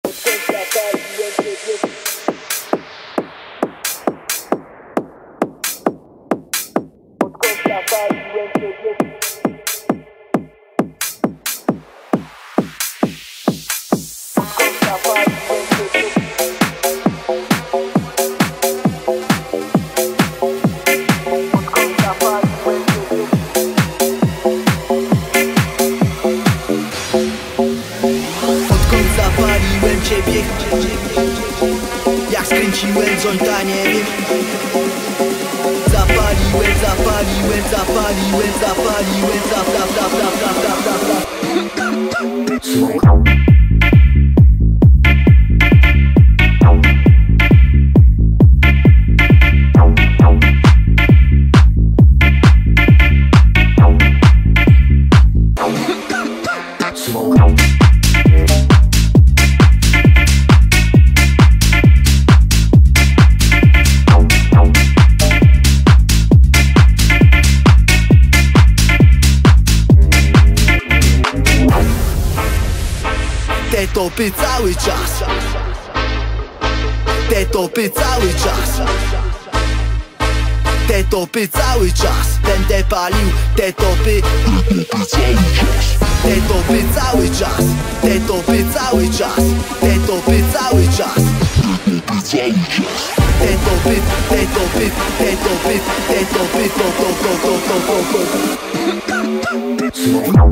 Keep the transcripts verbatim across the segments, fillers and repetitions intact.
Zapaliłem ciebie, jak skręciłem jointa, nie wiem. Zapaliłem, zapaliłem, zapaliłem, zapaliłem, zap, zap, zap, zap, zap, zap, zap, zap. Te topy cały czas, te topy cały czas, te topy cały czas. Będę palił te topy, te topy cały czas, te topy cały czas, te topy cały czas, te topy, te topy, te topy, te topy, to, to, to, to, to, to, to.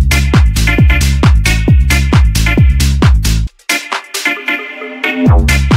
No.